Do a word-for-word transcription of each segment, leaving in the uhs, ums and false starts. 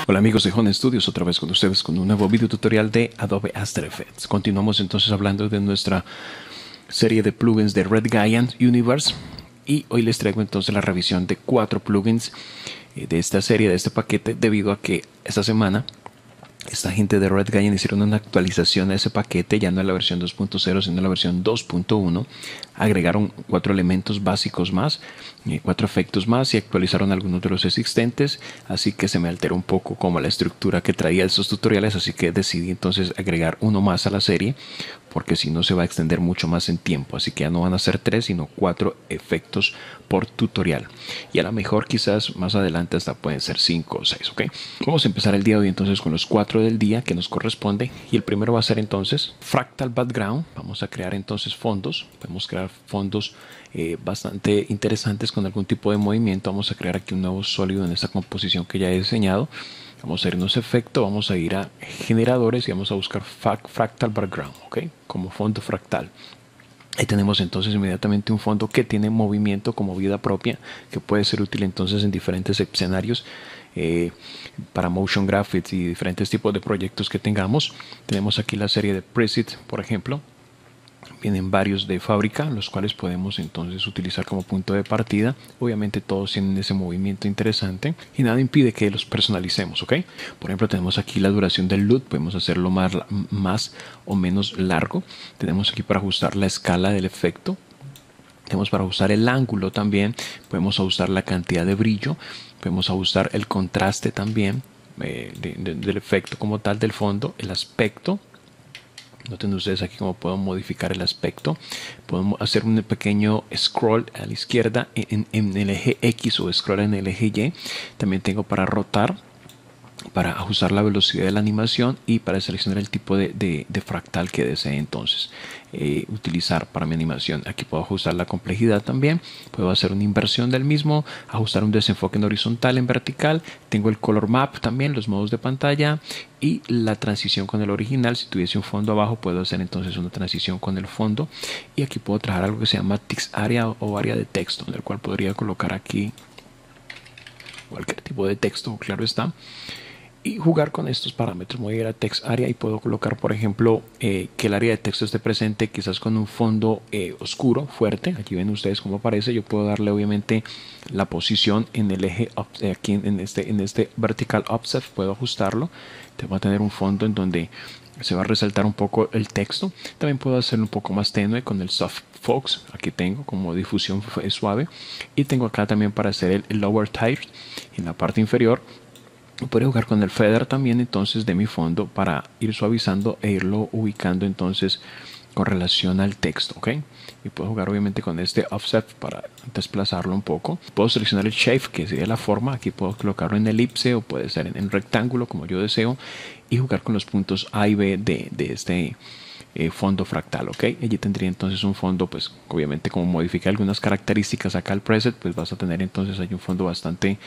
Hola amigos de Home Studios, otra vez con ustedes con un nuevo video tutorial de Adobe After Effects. Continuamos entonces hablando de nuestra serie de plugins de Red Giant Universe y hoy les traigo entonces la revisión de cuatro plugins de esta serie, de este paquete, debido a que esta semana esta gente de Red Giant hicieron una actualización a ese paquete, ya no en la versión dos punto cero sino en la versión dos punto uno. Agregaron cuatro elementos básicos más, cuatro efectos más y actualizaron algunos de los existentes, así que se me alteró un poco como la estructura que traía estos tutoriales, así que decidí entonces agregar uno más a la serie, porque si no se va a extender mucho más en tiempo, así que ya no van a ser tres sino cuatro efectos por tutorial, y a lo mejor quizás más adelante hasta pueden ser cinco o seis. ¿Ok? Vamos a empezar el día de hoy entonces con los cuatro del día que nos corresponde, y el primero va a ser entonces Fractal Background. Vamos a crear entonces fondos, podemos crear fondos eh, bastante interesantes con algún tipo de movimiento. Vamos a crear aquí un nuevo sólido en esta composición que ya he diseñado. Vamos a irnos a efecto, vamos a ir a generadores y vamos a buscar Fractal Background, ¿ok? Como fondo fractal. Ahí tenemos entonces inmediatamente un fondo que tiene movimiento como vida propia, que puede ser útil entonces en diferentes escenarios, eh, para motion graphics y diferentes tipos de proyectos que tengamos. Tenemos aquí la serie de presets, por ejemplo. Vienen varios de fábrica, los cuales podemos entonces utilizar como punto de partida. Obviamente todos tienen ese movimiento interesante y nada impide que los personalicemos, ¿ok? Por ejemplo, tenemos aquí la duración del loop, podemos hacerlo más, más o menos largo. Tenemos aquí para ajustar la escala del efecto. Tenemos para ajustar el ángulo también, podemos ajustar la cantidad de brillo, podemos ajustar el contraste también eh, de, de, del efecto como tal del fondo, el aspecto. Noten ustedes aquí cómo puedo modificar el aspecto. Podemos hacer un pequeño scroll a la izquierda en, en el eje X o scroll en el eje Y. También tengo para rotar, para ajustar la velocidad de la animación y para seleccionar el tipo de, de, de fractal que desee entonces eh, utilizar para mi animación. Aquí puedo ajustar la complejidad también, puedo hacer una inversión del mismo, ajustar un desenfoque en horizontal, en vertical. Tengo el color map también, los modos de pantalla y la transición con el original. Si tuviese un fondo abajo puedo hacer entonces una transición con el fondo, y aquí puedo trabajar algo que se llama text area o área de texto, en el cual podría colocar aquí cualquier tipo de texto, claro está, y jugar con estos parámetros. Voy a ir a text area y puedo colocar, por ejemplo, eh, que el área de texto esté presente quizás con un fondo eh, oscuro, fuerte. Aquí ven ustedes cómo aparece. Yo puedo darle obviamente la posición en el eje, aquí en este, en este vertical offset, puedo ajustarlo. Te va a tener un fondo en donde se va a resaltar un poco el texto. También puedo hacerlo un poco más tenue con el soft focus. Aquí tengo como difusión suave, y tengo acá también para hacer el, el lower tier en la parte inferior. Puedo jugar con el feather también entonces de mi fondo para ir suavizando e irlo ubicando entonces con relación al texto, ¿ok? Y puedo jugar obviamente con este offset para desplazarlo un poco. Puedo seleccionar el shape, que sería la forma. Aquí puedo colocarlo en elipse o puede ser en, en rectángulo, como yo deseo, y jugar con los puntos A y B de, de este eh, fondo fractal, ¿ok? Allí tendría entonces un fondo, pues obviamente como modifica algunas características acá el preset, pues vas a tener entonces hay un fondo bastante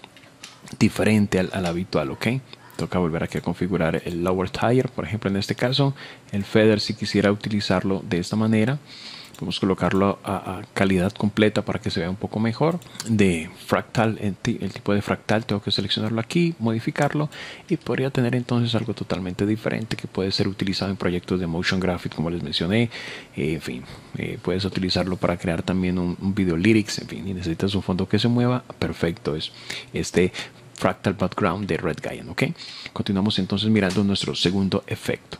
diferente al, al habitual, ¿ok? Toca volver aquí a configurar el lower tier, por ejemplo en este caso. El feather, si quisiera utilizarlo de esta manera, podemos colocarlo a, a calidad completa para que se vea un poco mejor. De fractal, el, el tipo de fractal tengo que seleccionarlo aquí, modificarlo, y podría tener entonces algo totalmente diferente que puede ser utilizado en proyectos de motion graphics, como les mencioné. Eh, en fin, eh, puedes utilizarlo para crear también un, un video lyrics, en fin, y necesitas un fondo que se mueva. Perfecto, es este Fractal Background de Red Giant, ¿ok? Continuamos entonces mirando nuestro segundo efecto.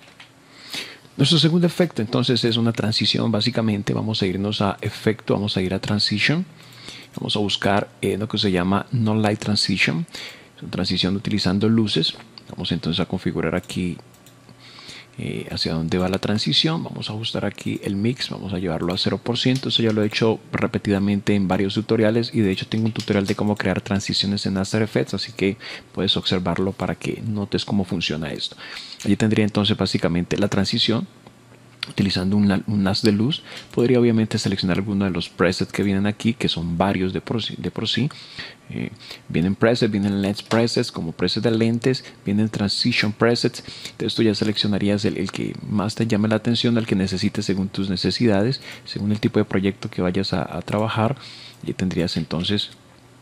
Nuestro segundo efecto entonces es una transición. Básicamente vamos a irnos a efecto, vamos a ir a transition, vamos a buscar eh, lo que se llama no light transition, es una transición utilizando luces. Vamos entonces a configurar aquí eh, hacia dónde va la transición. Vamos a ajustar aquí el mix, vamos a llevarlo a cero por ciento. Eso ya lo he hecho repetidamente en varios tutoriales, y de hecho tengo un tutorial de cómo crear transiciones en After Effects, así que puedes observarlo para que notes cómo funciona esto. Allí tendría entonces básicamente la transición utilizando un, un haz de luz. Podría obviamente seleccionar alguno de los presets que vienen aquí, que son varios de por sí, de por sí. Eh, vienen presets, vienen lens presets como presets de lentes, vienen transition presets. De esto ya seleccionarías el, el que más te llame la atención, el que necesites según tus necesidades, según el tipo de proyecto que vayas a, a trabajar. Y tendrías entonces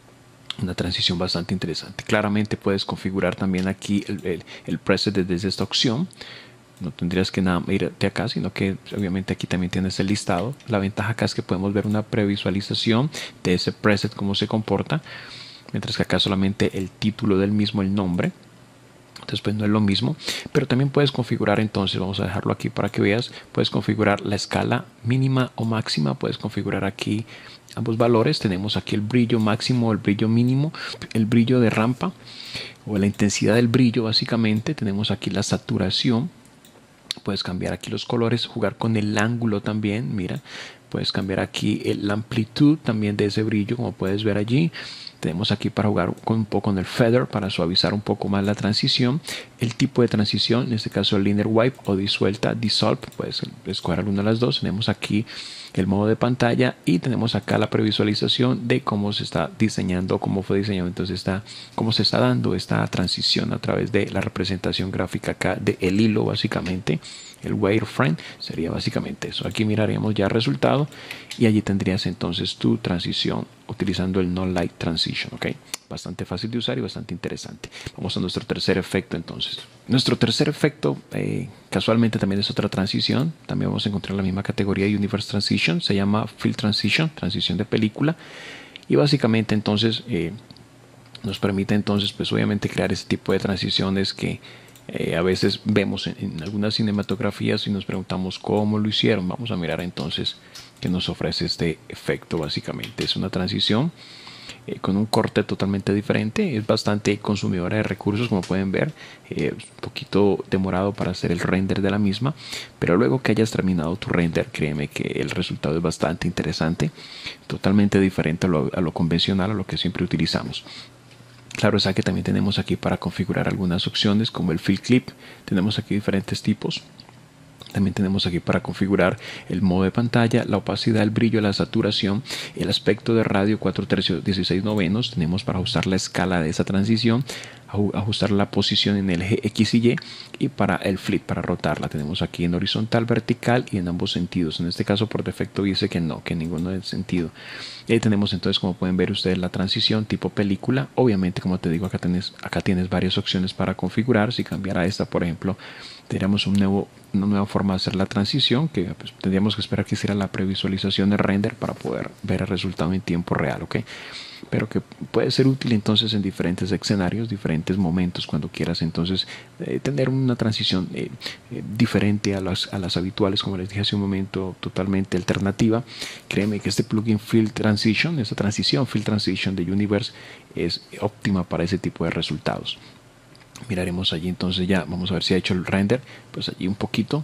Una transición bastante interesante. Claramente puedes configurar también aquí el, el, el preset desde esta opción. No tendrías que nada irte acá, sino que obviamente aquí también tienes el listado. La ventaja acá es que podemos ver una previsualización de ese preset, cómo se comporta, mientras que acá solamente el título del mismo, el nombre. Entonces pues no es lo mismo, pero también puedes configurar, entonces vamos a dejarlo aquí para que veas, puedes configurar la escala mínima o máxima, puedes configurar aquí ambos valores. Tenemos aquí el brillo máximo, el brillo mínimo, el brillo de rampa o la intensidad del brillo básicamente. Tenemos aquí la saturación, puedes cambiar aquí los colores, jugar con el ángulo también, mira, puedes cambiar aquí el, la amplitud también de ese brillo, como puedes ver allí. Tenemos aquí para jugar con un poco con el feather, para suavizar un poco más la transición. El tipo de transición, en este caso el linear wipe o disuelta, dissolve, puedes escoger alguna de las dos. Tenemos aquí el modo de pantalla y tenemos acá la previsualización de cómo se está diseñando, cómo fue diseñado, entonces está, cómo se está dando esta transición a través de la representación gráfica acá de el hilo básicamente. El wireframe sería básicamente eso. Aquí miraríamos ya el resultado y allí tendrías entonces tu transición utilizando el No Light Transition, ¿ok? Bastante fácil de usar y bastante interesante. Vamos a nuestro tercer efecto entonces. Nuestro tercer efecto eh, casualmente también es otra transición. También vamos a encontrar la misma categoría de Universe Transition. Se llama Field Transition, transición de película. Y básicamente entonces eh, nos permite entonces pues obviamente crear ese tipo de transiciones que Eh, a veces vemos en, en algunas cinematografías y nos preguntamos cómo lo hicieron. Vamos a mirar entonces qué nos ofrece este efecto. Básicamente es una transición eh, con un corte totalmente diferente. Es bastante consumidora de recursos, como pueden ver, eh, un poquito demorado para hacer el render de la misma, pero luego que hayas terminado tu render, créeme que el resultado es bastante interesante, totalmente diferente a lo, a lo convencional, a lo que siempre utilizamos. Claro está que también tenemos aquí para configurar algunas opciones como el fill clip. Tenemos aquí diferentes tipos. También tenemos aquí para configurar el modo de pantalla, la opacidad, el brillo, la saturación, el aspecto de radio cuatro tercios, dieciséis novenos. Tenemos para ajustar la escala de esa transición, ajustar la posición en el eje X y Y, y para el flip, para rotarla. Tenemos aquí en horizontal, vertical y en ambos sentidos. En este caso por defecto dice que no, que ninguno del sentido. Y ahí tenemos entonces, como pueden ver ustedes, la transición tipo película. Obviamente, como te digo, acá tienes, acá tienes varias opciones para configurar. Si cambiara esta, por ejemplo, tendríamos un nuevo, una nueva forma de hacer la transición, que pues, tendríamos que esperar que hiciera la previsualización de render para poder ver el resultado en tiempo real, ¿ok? Pero que puede ser útil entonces en diferentes escenarios, diferentes momentos, cuando quieras entonces eh, tener una transición eh, eh, diferente a las, a las habituales, como les dije hace un momento, totalmente alternativa. Créeme que este plugin Field Transition, esta transición Field Transition de Universe, es óptima para ese tipo de resultados. Miraremos allí entonces ya, vamos a ver si ha hecho el render, pues allí un poquito.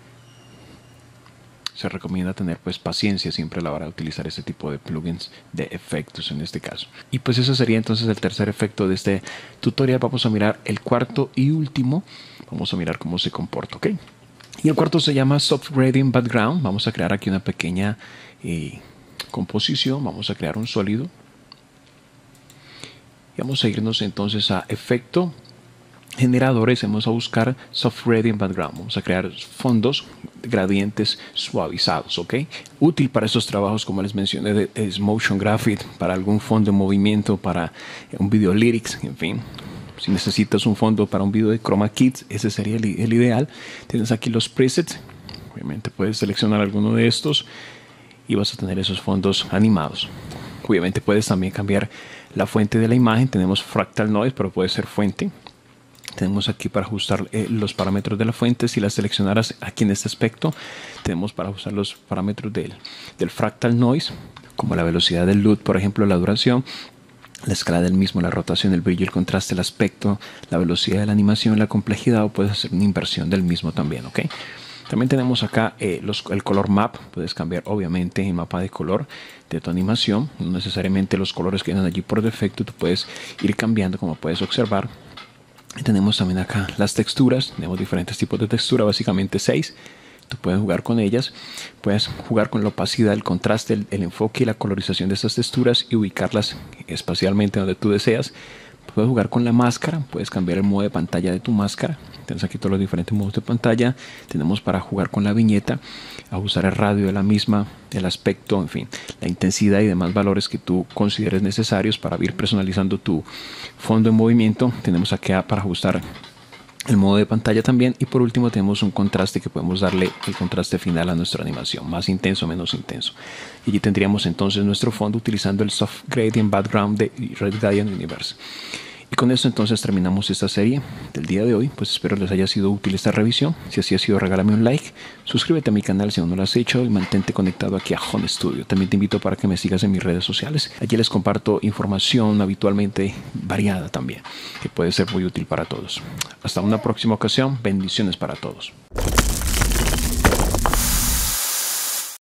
Se recomienda tener pues paciencia siempre a la hora de utilizar este tipo de plugins de efectos en este caso. Y pues eso sería entonces el tercer efecto de este tutorial. Vamos a mirar el cuarto y último. Vamos a mirar cómo se comporta, ¿ok? Y el cuarto se llama Soft Gradient Background. Vamos a crear aquí una pequeña eh, composición. Vamos a crear un sólido. Y vamos a irnos entonces a efecto, generadores, vamos a buscar Soft Gradient Background. Vamos a crear fondos, gradientes suavizados, ¿ok? Útil para estos trabajos, como les mencioné, de, es motion graphic, para algún fondo de movimiento, para un video lyrics, en fin. Si necesitas un fondo para un video de chroma kits, ese sería el, el ideal. Tienes aquí los presets. Obviamente puedes seleccionar alguno de estos y vas a tener esos fondos animados. Obviamente puedes también cambiar la fuente de la imagen. Tenemos fractal noise, pero puede ser fuente. Tenemos aquí para ajustar eh, los parámetros de la fuente. Si la seleccionaras aquí en este aspecto, tenemos para ajustar los parámetros del, del fractal noise, como la velocidad del L U T, por ejemplo, la duración, la escala del mismo, la rotación, el brillo, el contraste, el aspecto, la velocidad de la animación, la complejidad, o puedes hacer una inversión del mismo también, ¿ok? También tenemos acá eh, los, el color map. Puedes cambiar obviamente el mapa de color de tu animación. No necesariamente los colores que vienen allí por defecto. Tú puedes ir cambiando, como puedes observar. Y tenemos también acá las texturas. Tenemos diferentes tipos de textura, básicamente seis. Tú puedes jugar con ellas. Puedes jugar con la opacidad, el contraste, el, el enfoque y la colorización de estas texturas y ubicarlas espacialmente donde tú deseas. Puedes jugar con la máscara, puedes cambiar el modo de pantalla de tu máscara. Tienes aquí todos los diferentes modos de pantalla. Tenemos para jugar con la viñeta, ajustar el radio de la misma, el aspecto, en fin, la intensidad y demás valores que tú consideres necesarios para ir personalizando tu fondo en movimiento. Tenemos aquí para ajustar el modo de pantalla también, y por último tenemos un contraste que podemos darle el contraste final a nuestra animación, más intenso, menos intenso. Y allí tendríamos entonces nuestro fondo utilizando el Soft Gradient Background de Red Giant Universe. Y con esto entonces terminamos esta serie del día de hoy. Pues espero les haya sido útil esta revisión. Si así ha sido, regálame un like, suscríbete a mi canal si aún no lo has hecho y mantente conectado aquí a Home Studio. También te invito para que me sigas en mis redes sociales. Allí les comparto información habitualmente variada también, que puede ser muy útil para todos. Hasta una próxima ocasión, bendiciones para todos.